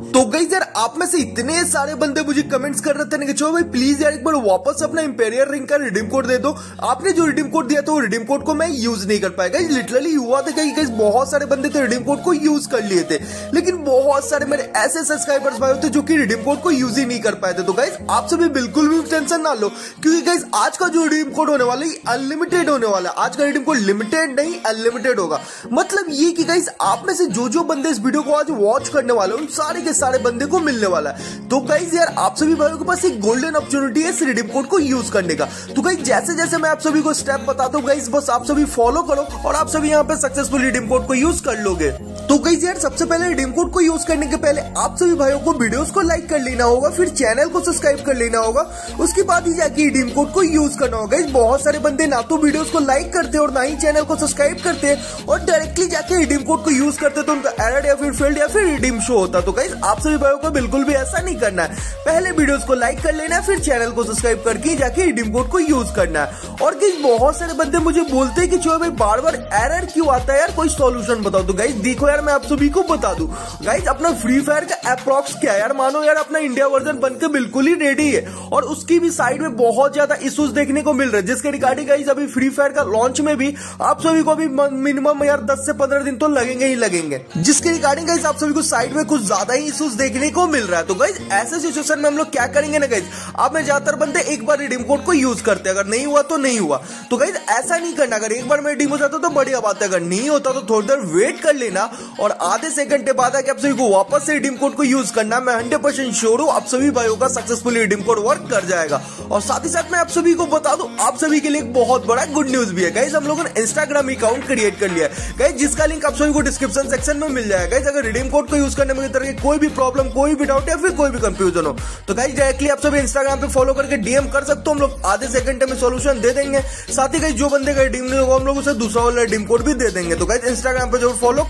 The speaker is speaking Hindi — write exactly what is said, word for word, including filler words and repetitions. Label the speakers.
Speaker 1: तो गाइस यार आप में से इतने सारे बंदे मुझे कमेंट्स कर रहे थे ना कि चलो भाई प्लीज यार एक बार वापस अपना इंपेरियल रिंग का रिडीम कोड दे दो। आपने जो रिडीम कोड दिया था वो रिडीम कोड को मैं यूज नहीं कर पाया। गाइस लिटरली हुआ था गाइस बहुत सारे बंदे थे रिडीम कोड को यूज कर लिए थे, लेकिन बहुत सारे मेरे ऐसे सब्सक्राइबर्स भाई होते जो कि रिडीम कोड को यूज ही नहीं कर पाए थे। तो गाइस आप सभी बिल्कुल भी टेंशन ना लो, क्योंकि गाइस आज का जो रिडीम कोड होने वाला है अनलिमिटेड होने वाला है। आज का रिडीम कोड लिमिटेड नहीं अनलिमिटेड होगा। मतलब ये कि गाइस आप में से जो जो बंदे इस वीडियो को आज वॉच करने वाले उन सारे के सारे बंदे को मिलने वाला है। तो गाइस यार आप सभी भाइयों के पास एक गोल्डन अपॉर्चुनिटी है इस रिडीम कोड को यूज करने का। तो गाइस जैसे जैसे मैं आप सभी को स्टेप बताता हूँ गाइस बस आप सभी फॉलो करो और आप सभी यहाँ पे सक्सेसफुल रिडीम कोड को यूज कर लोगे। तो गाइस यार सबसे पहले रिडीम कोड को यूज करने के पहले आप सभी भाइयों को वीडियोस को लाइक कर लेना होगा, फिर चैनल को सब्सक्राइब कर लेना होगा, उसके बाद ही जाके रिडीम कोड को यूज करना होगा। गाइस बहुत सारे बंदे ना तो वीडियोस को लाइक करते और ना ही चैनल को सब्सक्राइब करते और डायरेक्टली जाके रिडीम कोड को यूज करते तो उनका एरर या फिर फेल्ड या फिर रिडीम शो होता। तो गाइस आप सभी भाइयों को बिल्कुल भी ऐसा नहीं करना है। पहले वीडियोस को लाइक कर लेना है, फिर चैनल को सब्सक्राइब करके जाके रिडीम कोड को यूज करना है। और गाइस बहुत सारे बंदे मुझे बोलते हैं कि चलो भाई बार बार एरर क्यों आता है यार, कोई सॉल्यूशन बताओ। तो गाइस देखो यार मैं आप सभी को बता दूं गाइस अपना फ्री फायर का अप्रॉक्स क्या है यार, मानो यार अपना इंडिया वर्जन बनकर बिल्कुल ही रेडी है और उसकी भी साइड में बहुत ज्यादा इश्यूज देखने को मिल रहे हैं, जिसके रिगार्डिंग गाइस अभी फ्री फायर का लॉन्च में भी आप सभी को भी मिनिमम यार दस से पंद्रह दिन तो लगेंगे ही लगेंगे, जिसके रिगार्डिंग गाइस आप सभी को साइड में कुछ ज्यादा ही इश्यूज देखने को मिल रहा है। तो गाइस ऐसे सिचुएशन में हम लोग क्या करेंगे ना गाइस, आप में ज्यादातर बंदे एक बार रिडीम कोड को यूज करते हैं, अगर नहीं हुआ तो नहीं हुआ। तो गाइस ऐसा नहीं करना, अगर एक बार में रिडीम हो जाता तो बढ़िया बात है, अगर नहीं होता तो थोड़ी देर वेट कर लेना और आधे से एक घंटे बाद आके आप सभी को वापस से रिडीम कोड को यूज करना। मैं हंड्रेड परसेंट श्योर हूं आप सभी भाइयों का सक्सेसफुल रिडीम कोड वर्क कर जाएगा। और साथ ही साथ मैं आप सभी को बता दूं आप सभी के लिए एक बहुत बड़ा गुड न्यूज भी है गाइस, हम लोगों ने इंस्टाग्राम अकाउंट क्रिएट कर लिया है गाइस, जिसका लिंक आप सभी को डिस्क्रिप्शन सेक्शन में मिल जाएगा। गाइस अगर रिडीम कोड को यूज करने में तरह कोई भी प्रॉब्लम, कोई भी डाउट या फिर कोई भी कंफ्यूजन हो तो गाइस डायरेक्टली आप सभी इंस्टाग्राम पे फॉलो करके डीएम कर सकते हो, हम लोग आधे से घंटे में सॉल्यूशन दे देंगे। साथ ही गाइस जो बंदे का रिडीम नहीं होगा हम लोग उसे दूसरा वाला रिडीम कोड भी दे देंगे। तो गाइस इंस्टाग्राम पे जरूर फॉलो